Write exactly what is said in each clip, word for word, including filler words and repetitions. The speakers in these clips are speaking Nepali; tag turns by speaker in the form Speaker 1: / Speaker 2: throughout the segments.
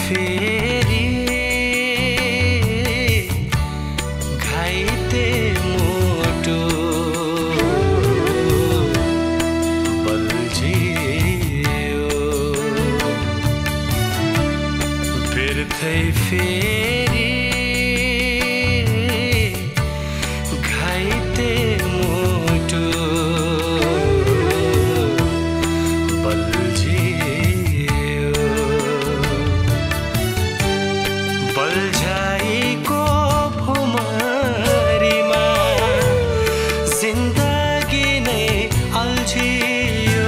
Speaker 1: फेरि घाइते मुटु बल्झियो बिर्थै फेरि घाइते मुटु बल्झाइको भुमरीमा जिन्दगी नै अल्झियो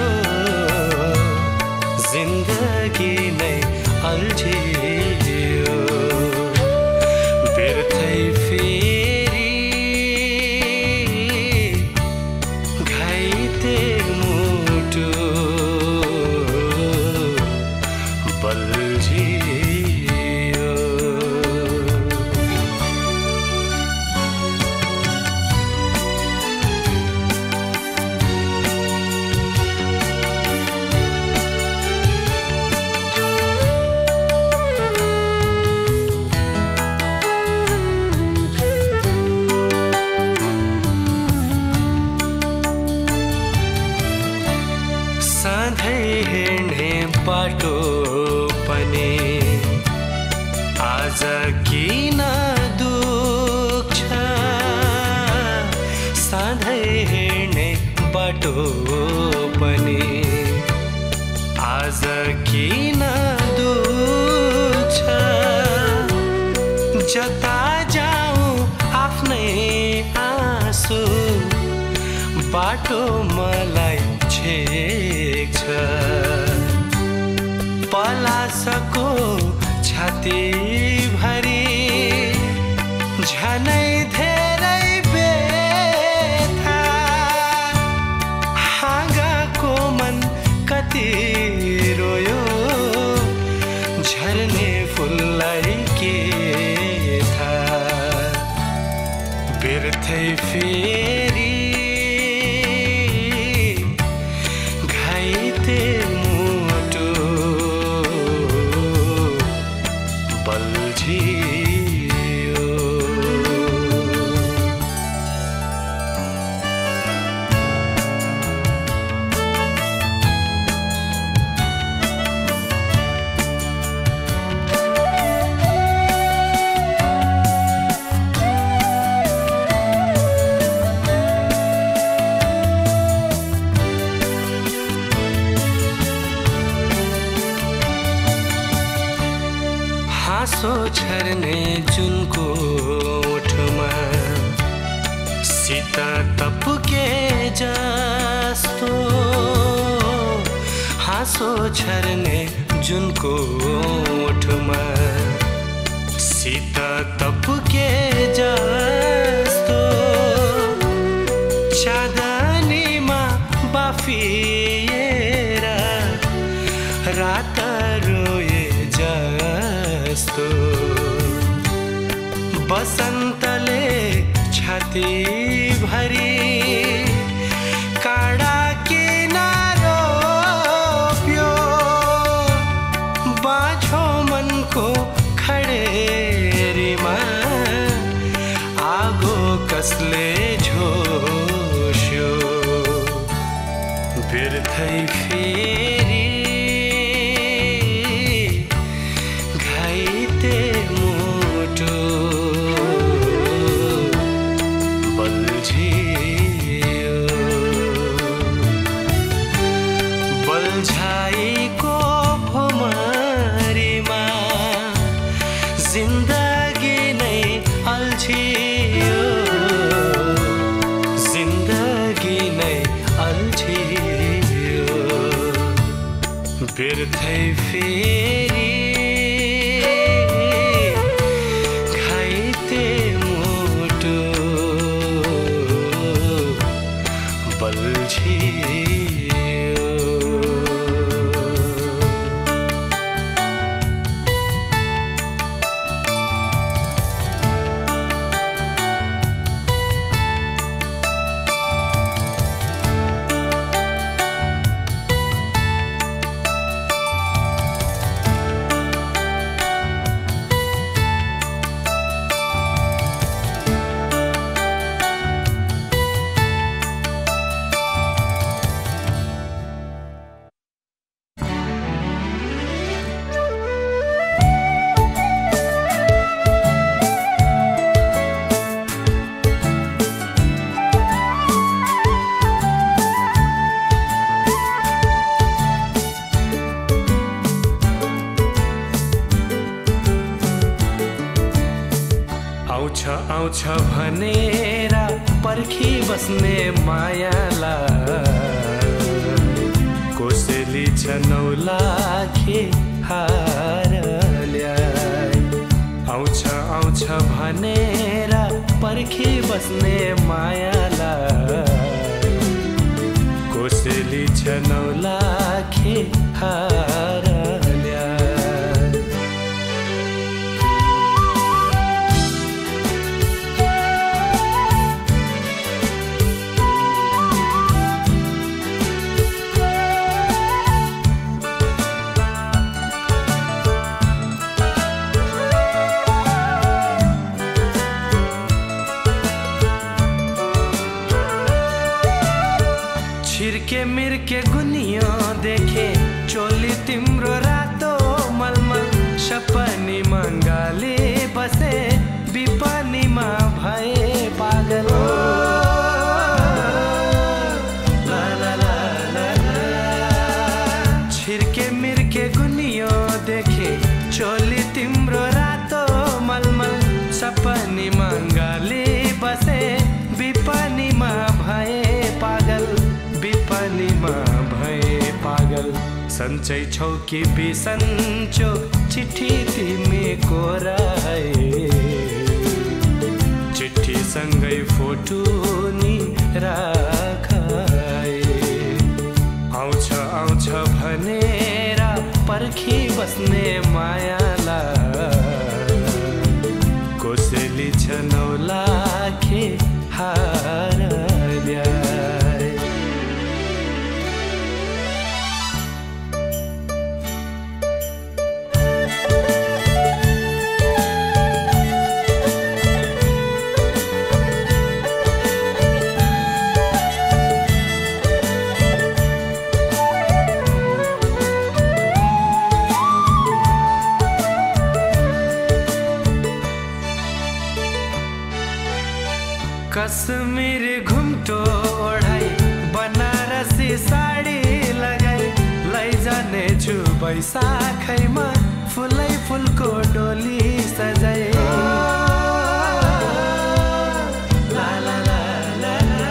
Speaker 1: जिन्दगी नै अल्झियो बिर्थै फेरि घाइते मुटु बल्झियो सधैँ हिँड्ने बाटो पनि आज किन दुख्छ सधैँ हिँड्ने बाटो पनि आज किन दुख्छ जता जाऊँ आफ्नै आँसु बाटो मलाई छेक्छ पलासको छाती भरी झनै धेरै बेथा हाँगाको मन कति रोयो झर्ने फुललाई के थाहा बिर्थै फेरि घाइते मुटु बल्झियो हाँसो छर्ने जुनको ओठमा सीता तपके जस्तो हाँसो छर्ने जुनको ओठमा सीता तपके जस्तो चाँदनीमा बाफिएर रात रोए जस्तो बसन्तले छाती भरी काँडा किन रोप्यो बाँझो मनको खडेरीमा आगो कसले झोस्यो बिर्थै फेरि घाइते मुटु बल्झियो बल्झाइको भुमरीमा जिन्दगी नै अल्झियो जिन्दगी नै अल्झियो बिर्थै फेरि घाइते मुटु बल्झियो आउँछ भनेर पर्खी बस्ने मायालाई कोसेली छ नौ लाखे हार ल्याई। आउँछ आउँछ भनेर पर्खी बस्ने मायालाई कोसेली छ नौ लाखे हार ल्याई। छिर्के मिर्के गुनियो देखे चोली तिम्रो रातो मलमल सपनी मंगाले बसे विपनीमा भए पागल। ला ला ला ला ला। छिर्के मिर्के गुनियो देखे चोली तिम्रो रातो मलमल सपनी मंगाले बसे विपनीमा भए पागल विपनीमा भए पागल। सन्चै छौ कि बिसन्चो चिठी तिमी कोराए चिठी सँगै फोटो नि राखाए। आउँछ आउँछ भनेर पर्खी बस्ने मायालाई कोसेली छ नौ लाखे हार ल्याई। कश्मीर घुम्टो ओढाई बनारसी साडी लगाई लैजाने छु बैशाखैमा फुलै फुलको डोली सजाई। ला ला ला ला ला।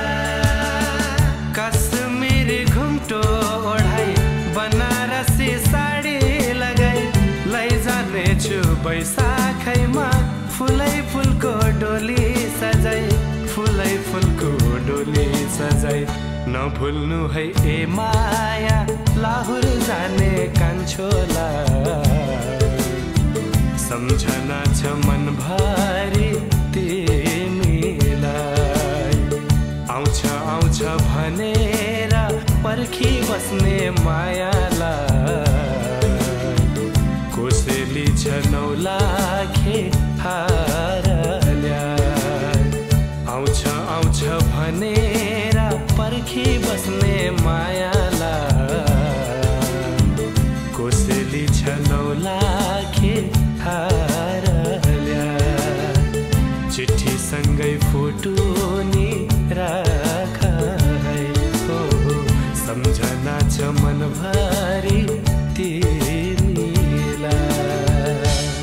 Speaker 1: कश्मीर घुम्टो ओढाई बनारसी साडी लगाई लैजाने छु बैशाखैमा फुलै फुलको डोली सजाई फुलै फुलको डोली सजाई। नभुल्नु है ए माया लाहुर जाने कान्छोला सम्झना छ मनभरि तिमीलाई। आउँछ आउँछ भनेर पर्खी बस्ने मायालाई कोसेली छ नौ लाखे हार ल्याई। आउँछ आउँछ भनेर पर्खी बस्ने मायालाई कोसेली छ नौ लाखे हार ल्याई। चिठी सँगै फोटो नि राखाई हो सम्झना छ मनभरि तिमीलाई।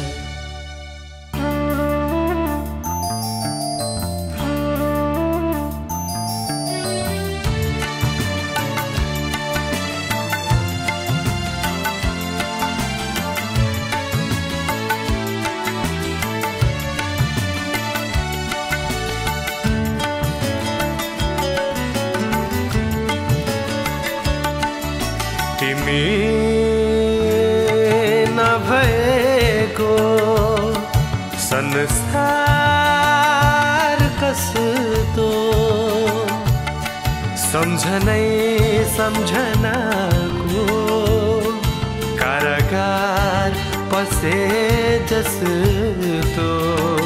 Speaker 1: तिमी नभएको संसार कस्तो सम्झनै सम्झनाको कारागार पसे जस्तो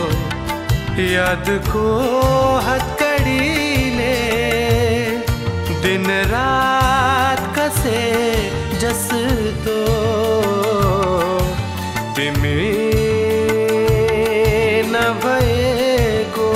Speaker 1: यादको हत्कड़ीले दिन रात कसे जस्तो तिमी नभएको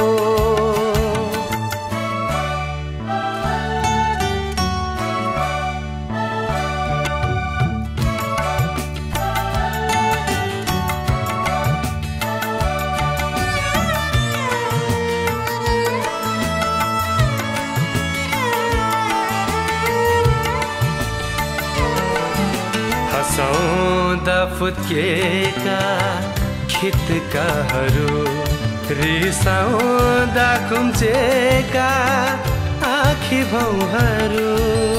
Speaker 1: हँसाउँदा फुत्केका खित्काहरू, रिसाउँदा खुम्चेका आँखी भौँहरू,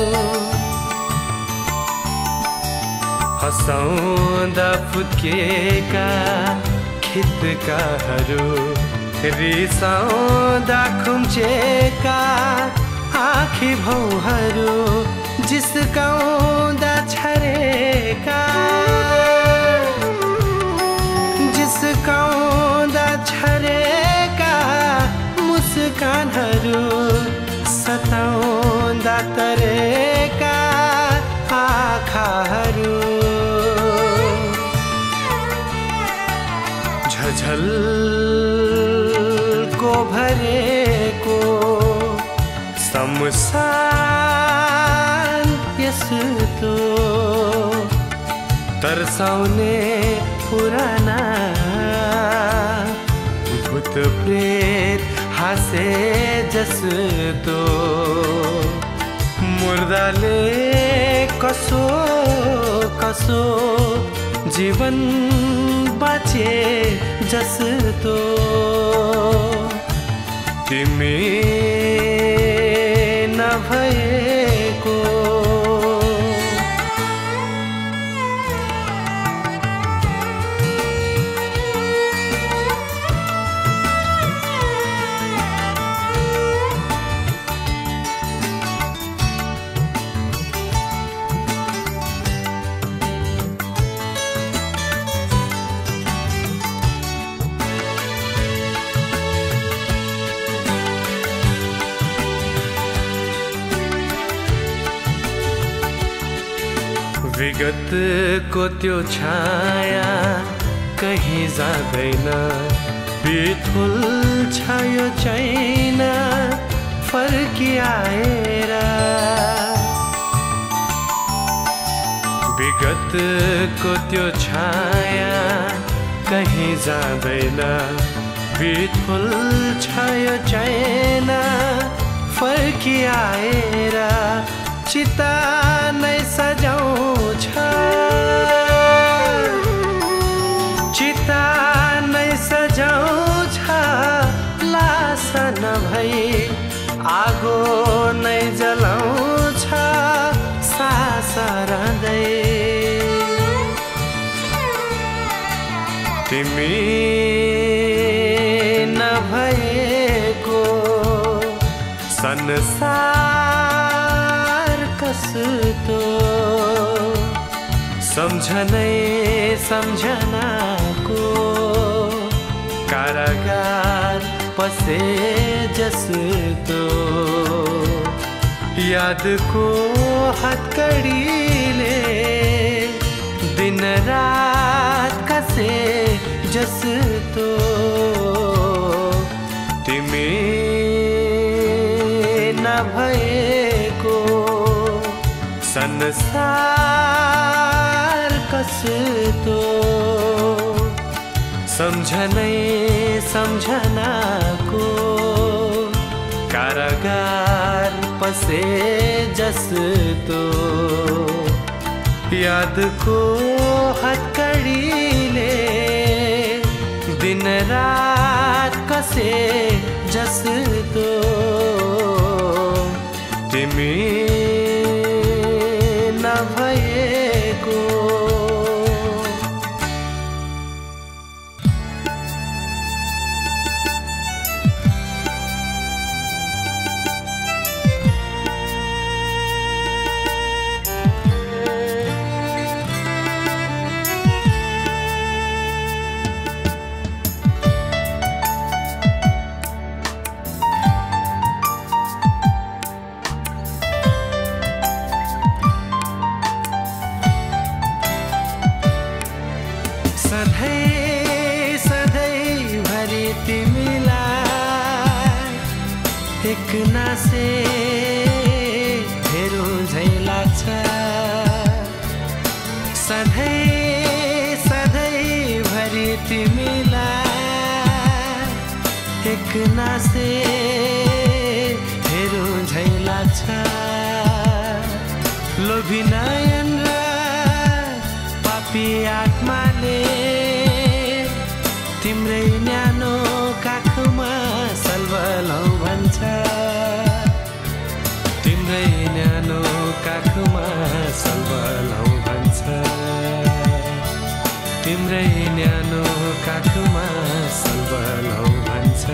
Speaker 1: हँसाउँदा फुत्केका खित्काहरू, रिसाउँदा खुम्चेका आँखी भौँहरू, जिस्काउँदा छरेका जिस्काउँदा छरेका मुस्कानहरू, सताउँदा तरेका आँखाहरू, झझलको भरेको शमशान यस्तो तर्साउने पुराना भूत प्रेत हाँसे जस्तो, मुर्दाले कसो कसो जीवन बाँचे जस्तो, तिमी नभएको विगतको त्यो छाया कहीँ जाँदैन, बिथुल छायो छैन फर्किआएर, विगतको त्यो छाया कहीँ जाँदैन, बिथुल छायो छैन फर्किआएर, चिता नै सजाउँछ चिता नै सजाउँछ लास नभई, आगो नै जलाउँछ सास रहँदै, तिमी नभएको संसार कस्तो, सम्झनै सम्झनाको कारागार पसे जस्तो, यादको हत्कड़ीले दिन रात कसे जस्तो, तिमी नभएको संसार कस्तो, सम्झनै सम्झनाको कारागार पसे जस्तो, यादको हत्कड़ीले दिन रात कसे जस्तो, तिमी नभएको सधैँ सधैँ भरि तिमीलाई एक नासे हेरो झै लाग्छ, सधैँ सधैँ भरि तिमीलाई एक नासे हेरो झै लाग्छ, लोभी नयन र पापी आत्माले तिम्रै न्यानो काखमा सल्भलौ भन्छ तिम्रै न्यानो काखमा सल्भलौ भन्छ तिम्रै न्यानो काखमा सल्भलौ भन्छ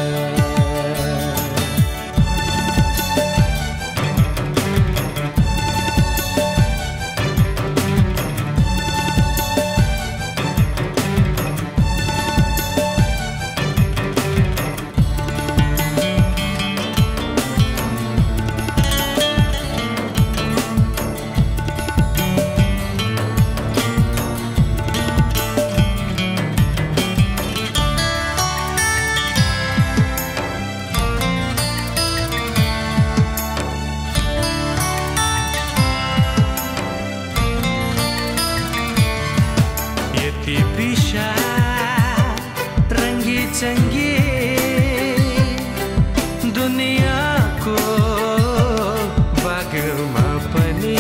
Speaker 1: चंगी दुनियाको बागमा पनि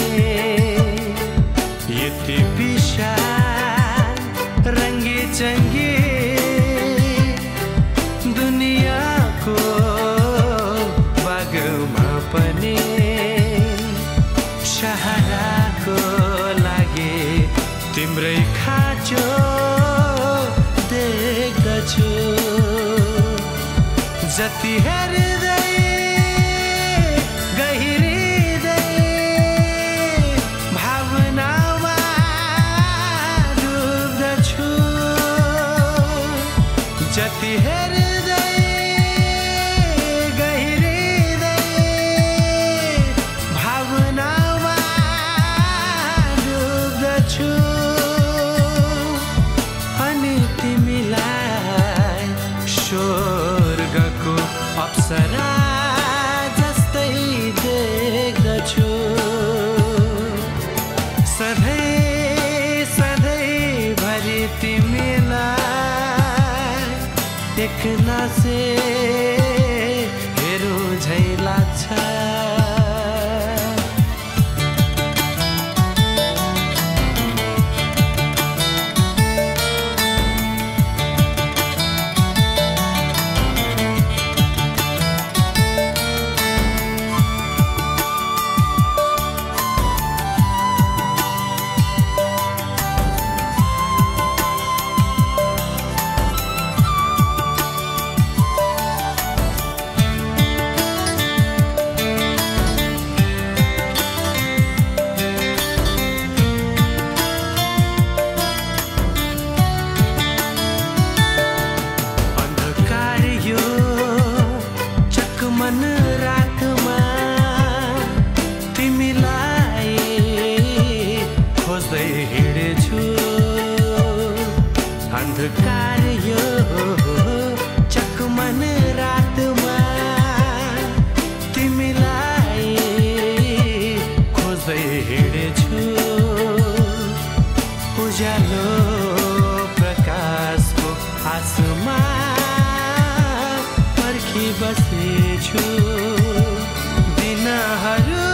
Speaker 1: यति विशाल रंगी चंगी दुनियाको बागमा पनि सहाराको लागि तिम्रै खाँचो देख्दछु जति हेर्दै गहिरिँदै भावनामा डुब्दछु जति हेर्दै गहिरिँदै भावनामा डुब्दछु अनि तिमीलाई स्वर्गको अप्सरा जस्तै देख्दछु सधैँ सधैँभरि तिमीलाई एकनासे हेरौँ झैँ लाग्छ मन रातमा तिमीलाई खोज्दै हिँडेछु अन्धकार यो चकमन रातमा तिमीलाई खोज्दै हिँडेछु उज्यालो प्रकाशको आसमा बसेछु दिनहरू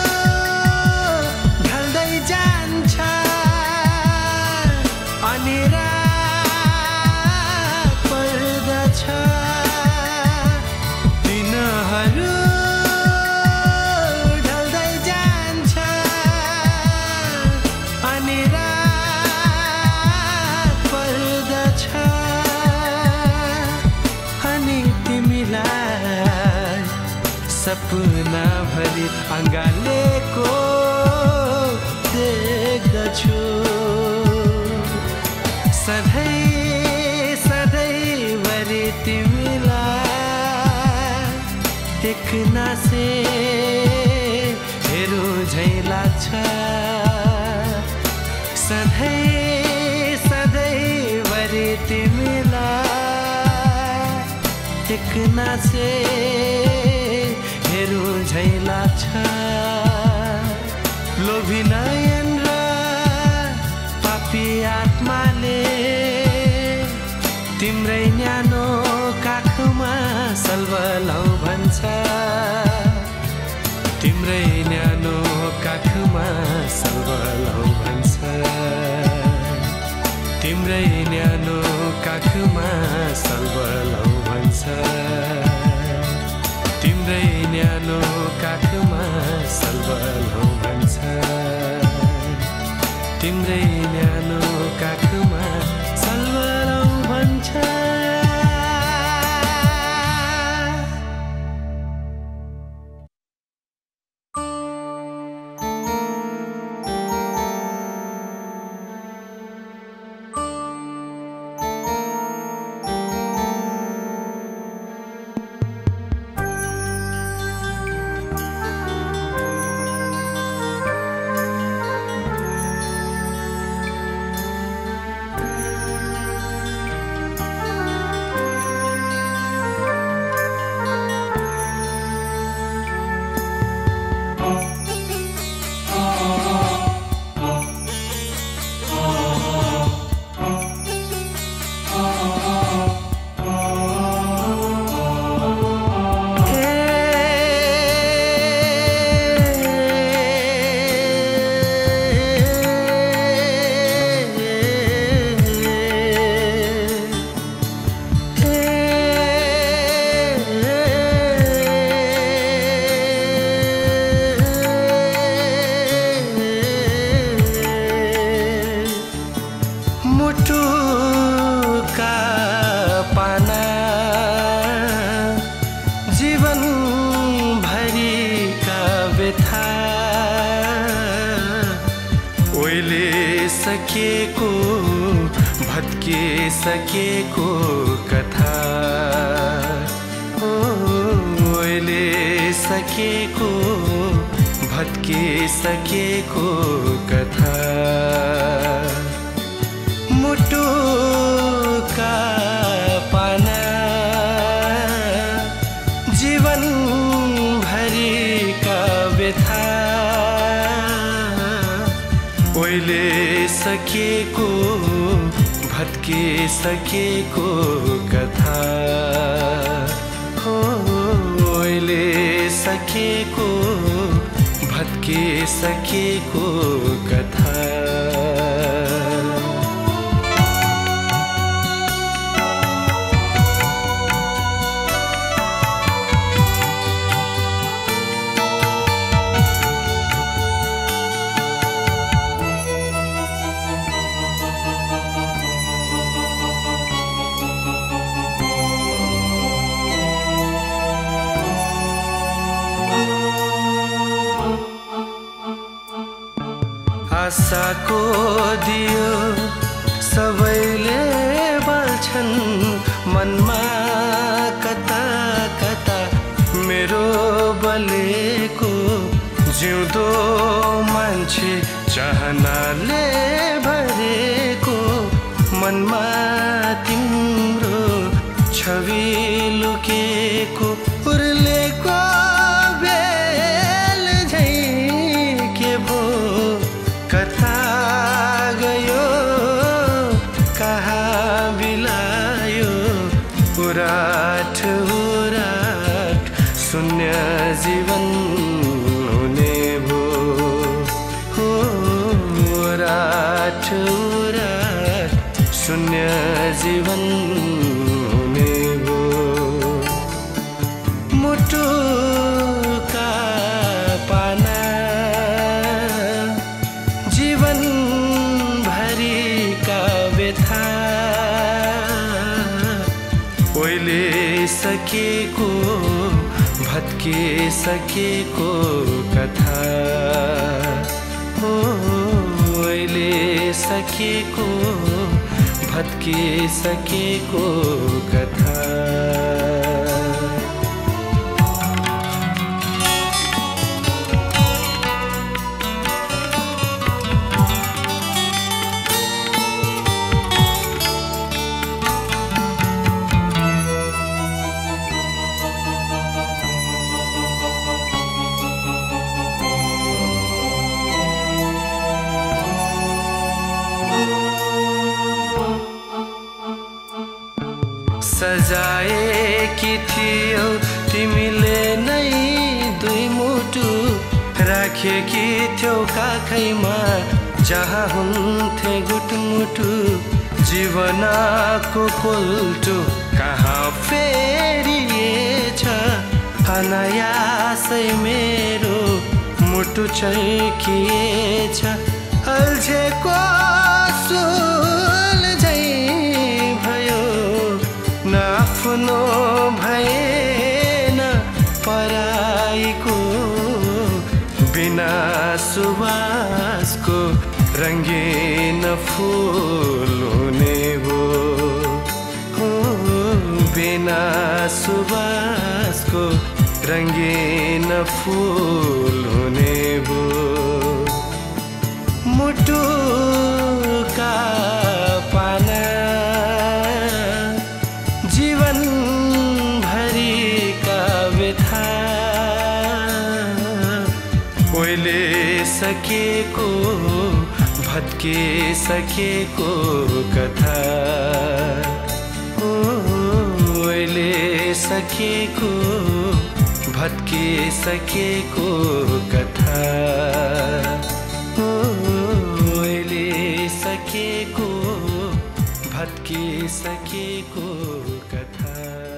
Speaker 1: ढल्दै जान्छ अनि रात पर्दछ दिनहरू ढल्दै जान्छ अनि रात पर्दछ अनि तिमीलाई सपना भरि अँगालेको देख्दछु सधैँ सधैँभरि तिमीलाई एकनासे हेरौँ झैँ लाग्छ सधैँ सधैँभरि तिमीलाई एकनासे हेरौँ झैँ लाग्छ लोभी नयन र पापी आत्माले तिम्रै न्यानो काखमा सल्भलौ भन्छ तिम्रै न्यानो काखमा सल्भलौ भन्छ तिम्रै न्यानो काखमा सल्बलौ भन्छ तिम्रै न्यानो काखमा सल्बलौ भन्छ तिम्रै न्यानो काखमा सल्बलौ भन्छ सकेको भत्के सकेको कथा ओले सकेको भत्के सकेको कथा मुटुका पाना जीवन भरिका व्यथा ओले सकेको भत्के सकेको कथा ओले सकेको भत्के सकेको कथा आशाको दियो सबैले बाल्छन् मनमा कता कता मेरो बलेको जिउँदो मान्छे चाहनाले भरेको मनमा तिम्रो छवि लुकेको उर्लेको बेल झै के भो कथा गयो कहाँ बिलायो उराट उराट शून्य जीवन हुने भो उराट उराट शून्य जीवन हुने भो मुटुका पाना जीवन भरिका व्यथा ओले सकेको भत्के सकेको कथा ओले सकेको भत्के सकेको कथा सजाएकी थियौ तिमीले नै दुई मुटु राखेकी थियौ काखैमा जहाँ हुन्थे गुटमुटु जीवनको कोल्टो कहाँ फेरिएछ अनायासै मेरो मुटु चर्किएछ अल्झेको सुलझै भयो न आफ्नो भएन पराईको बिना सुवासको रंगीन फूल हुने भो हो बिना सुवासको रंगीन फूल हुने भो मुटुका पाना जीवन भरिका व्यथा ओइले सकेको भत्किसकेको कथा ओइले सकेको भत्किसकेको कथा ओइले सकेको भत्किसकेको कथा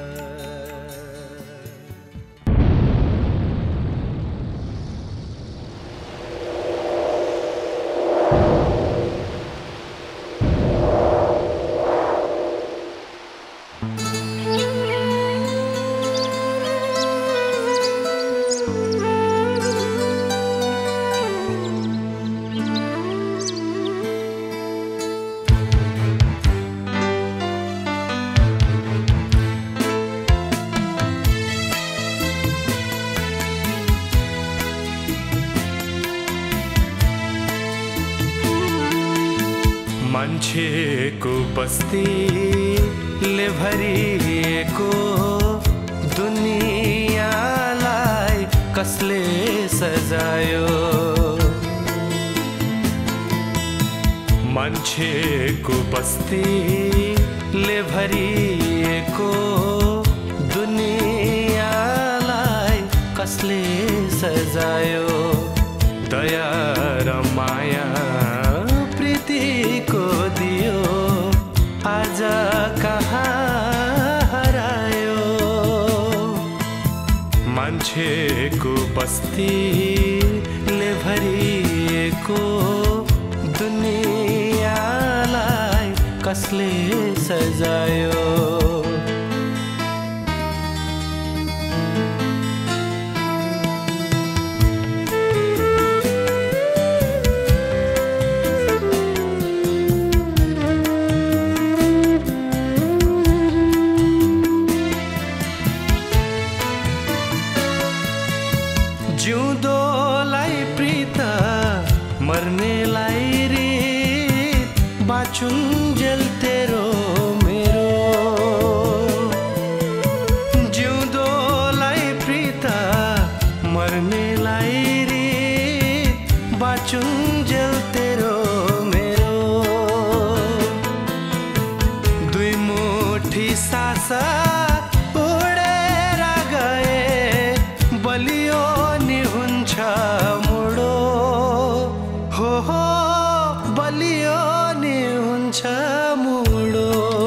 Speaker 1: मान्छेको बस्तीले भरिएको दुनियाँलाई कसले सजायो मान्छेको बस्तीले भरिएको दुनियाँलाई कसले सजायो दया र माया प्रीतिको दियो आज कहाँ हरायो मान्छेको बस्तीले भरिएको दुनियाँलाई कसले सजायो जिउँदोलाई प्रीत मर्नेलाई रीत बाँचुन्जेल तेरो मेरो जिउँदोलाई प्रीत मर्नेलाई रीत बाँचुन्जेल तेरो मेरो दुई मुठी सासा उडेर गए बलियो मुडो हो हो बलियो नि हुन्छ मुडो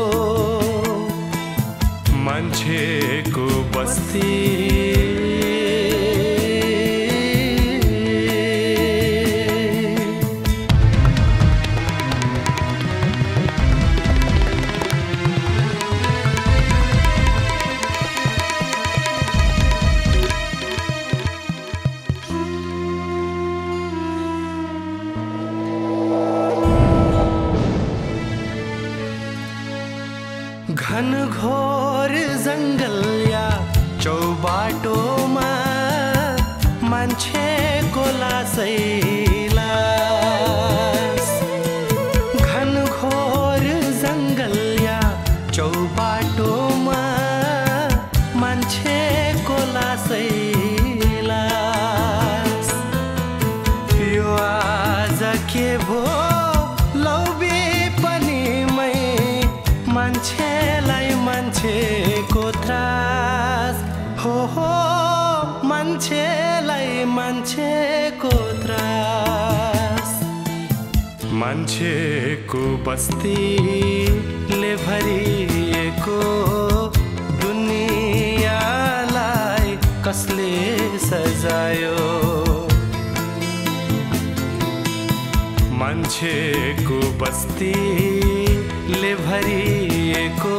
Speaker 1: मान्छेको बस्ती घन घोर जंगल या चौबाटोमा मान्छेको लासै लास घन घोर जंगल या चौबाटोमा मान्छेको लासै लास यो आज के भो लौबे पनि मै मान्छेलाई मान्छे मान्छेको बस्तीले भरिएको दुनियाँलाई कसले सजायो? मान्छेको बस्तीले भरिएको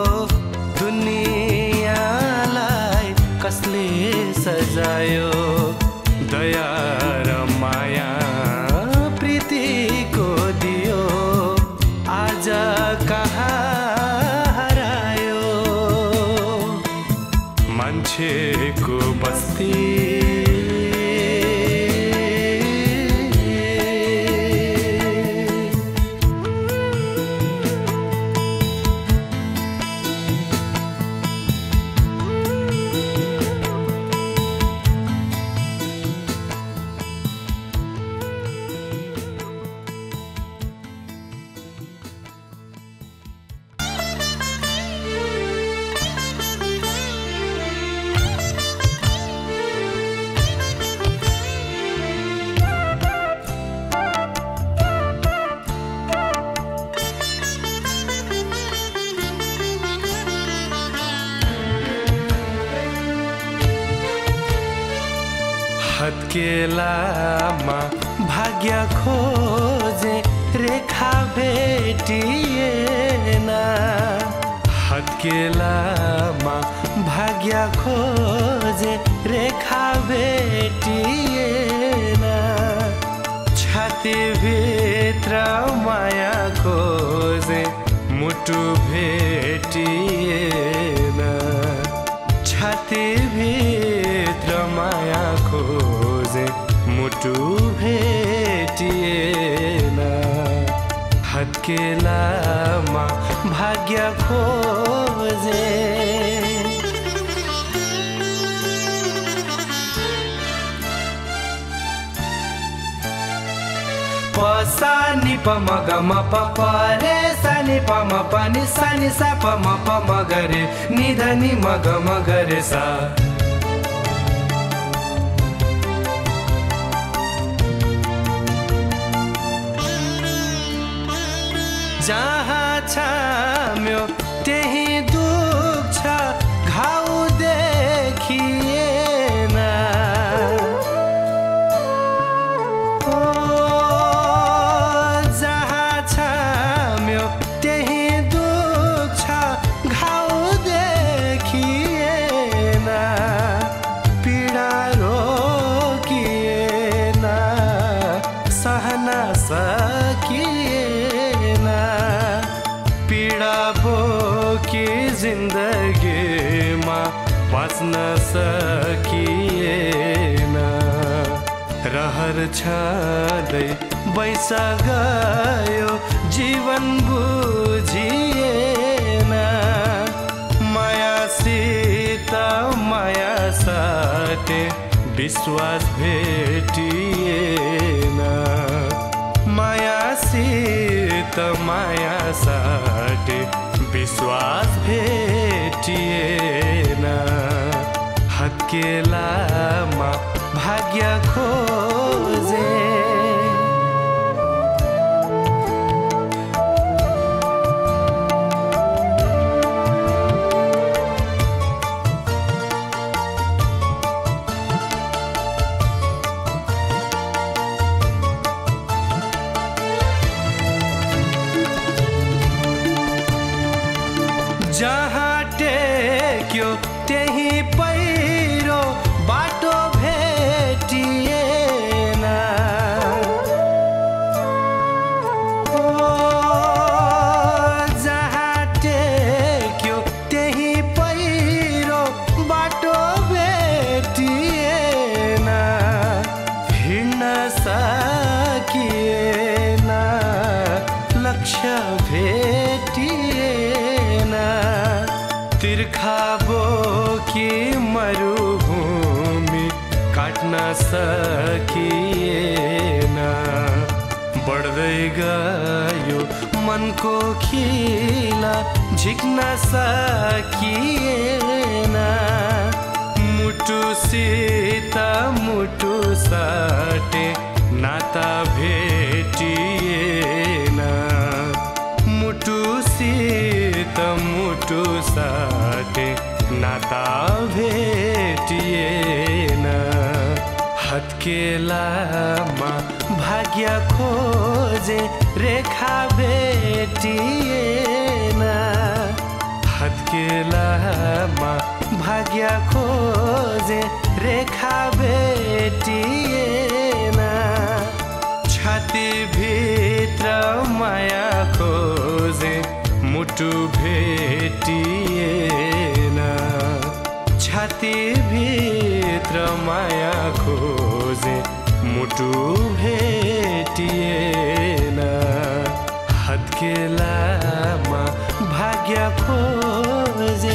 Speaker 1: दुनियाँलाई कसले सजायो? दया र माया प्रीतिको दियो आज कहाँ हरायो? मान्छेको बस्ती हत्केलामा भाग्य खोजे रेखा भेटिएन। हत्केलामा भाग्य खोजे रेखा भेटिएन। छातीभित्र माया खोजे मुटु भेटिएन। छातीभित्र माया खोजे मुटु भेटिएन। हत्केलामा भाग्य खोजे पसा नि प म ग म प प रे सा नि प म प नि सा नि सा प म प म ग रे नि ध नि म ग म ग रे सा। जहाँ छाम्यो त्यही दुख्छ घाउ देखिएन। ओ जहाँ छाम्यो त्यही दुख्छ घाउ देखिएन। पीडा रोकिएन सहन सकिएन। पीडा बोकी जिन्दगीमा बाँच्न सकिएन। रहर छँदै बैस गयो जीवन बुझिएन। मायासित माया साटे विश्वास भेटिएन। मायासित माया साटे विश्वास भेटिएन। हत्केलामा भाग्य खोजे जहाँ टेक्यो त्यही पहिरो बाटो भेटिएन। ओ जहाँ टेक्यो त्यही पहिरो बाटो भेटिएन। हिँड्न सकिएन लक्ष्य भेटिएन। तिर्खा बोकी मरुभूमि काट्न सकिएन। बढ्दै गयो मनको खिला झिक्न सकिएन। मुटुसित मुटु साटे नाता भेटिएन। हत्केलामा भाग्य खोजे रेखा भेटिएन हत्केलामा भाग्य खोजे रेखा भेटिएन छातीभित्र माया खोजे मुटु भेटिएन छातीभित्र माया खोजे मुटु भेटिएन हत्केलामा भाग्य खोजे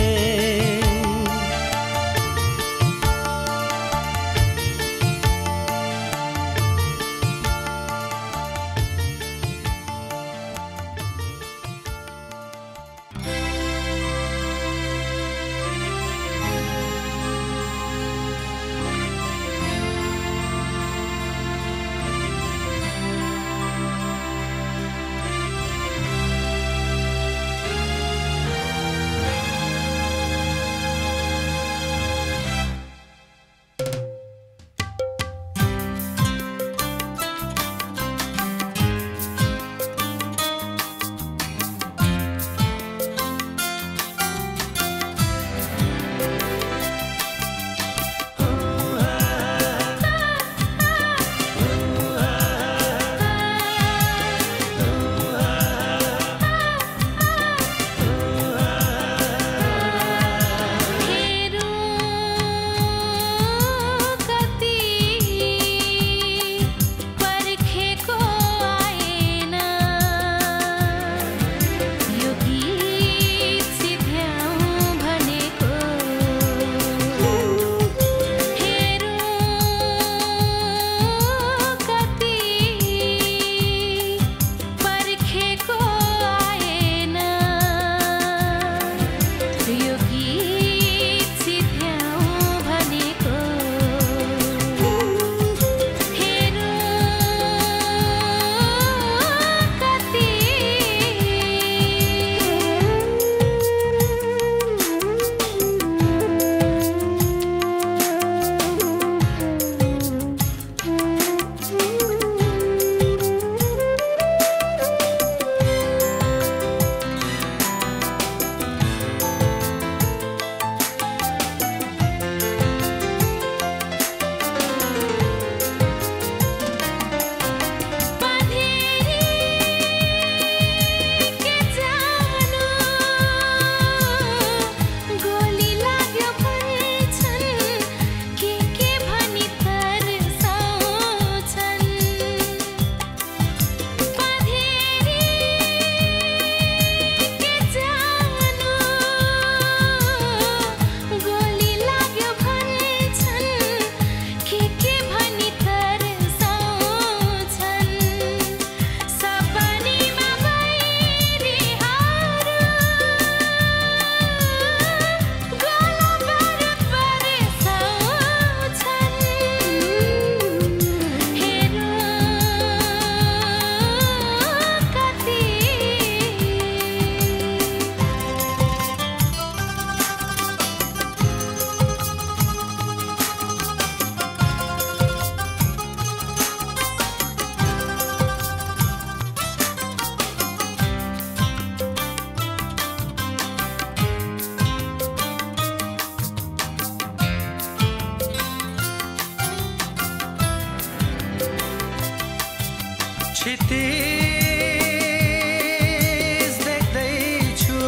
Speaker 1: क्षितिज देख्दैछु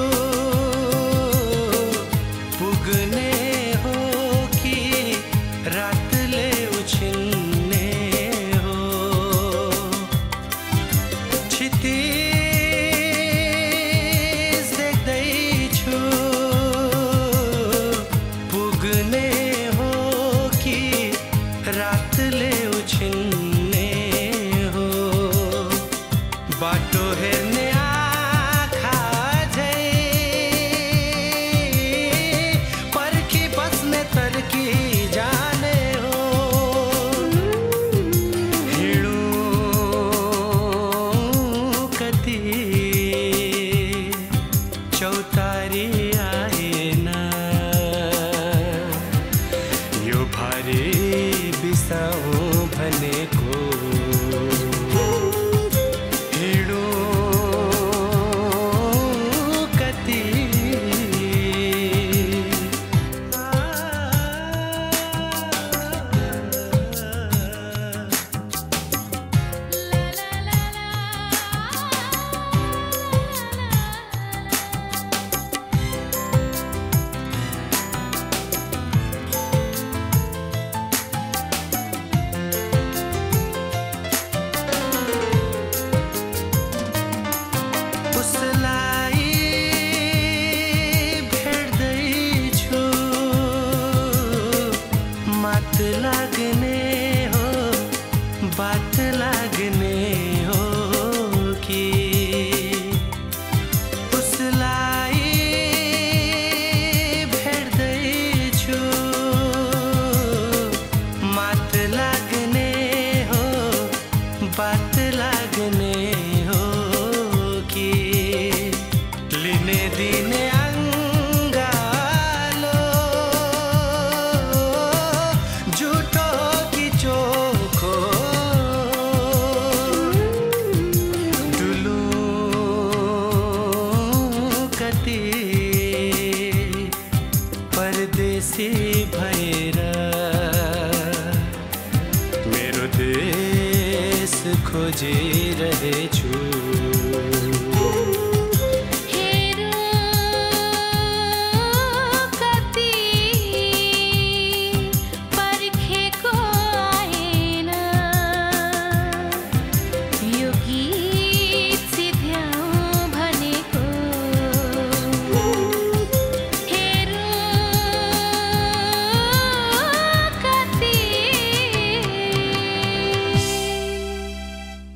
Speaker 1: पुग्ने हो कि रातले उछिन्ने हो क्षितिज देख्दैछु पुग्ने हो कि रातले उछिन्ने बाटो हेर्ने